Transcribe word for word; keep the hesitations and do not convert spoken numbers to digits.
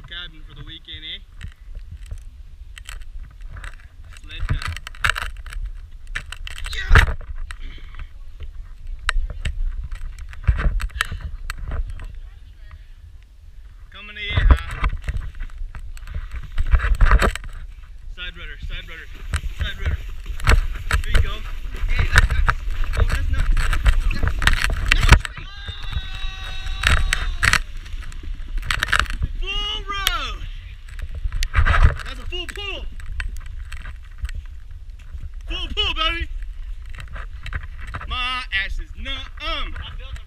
cabin for the weekend, eh? Sled time. Yeah! Coming to you, huh? Side rudder, side rudder, side rudder. There you go. Hey, that's not. Oh, that's not. Full road. That's a full pull. Full pull, baby. My ass is numb.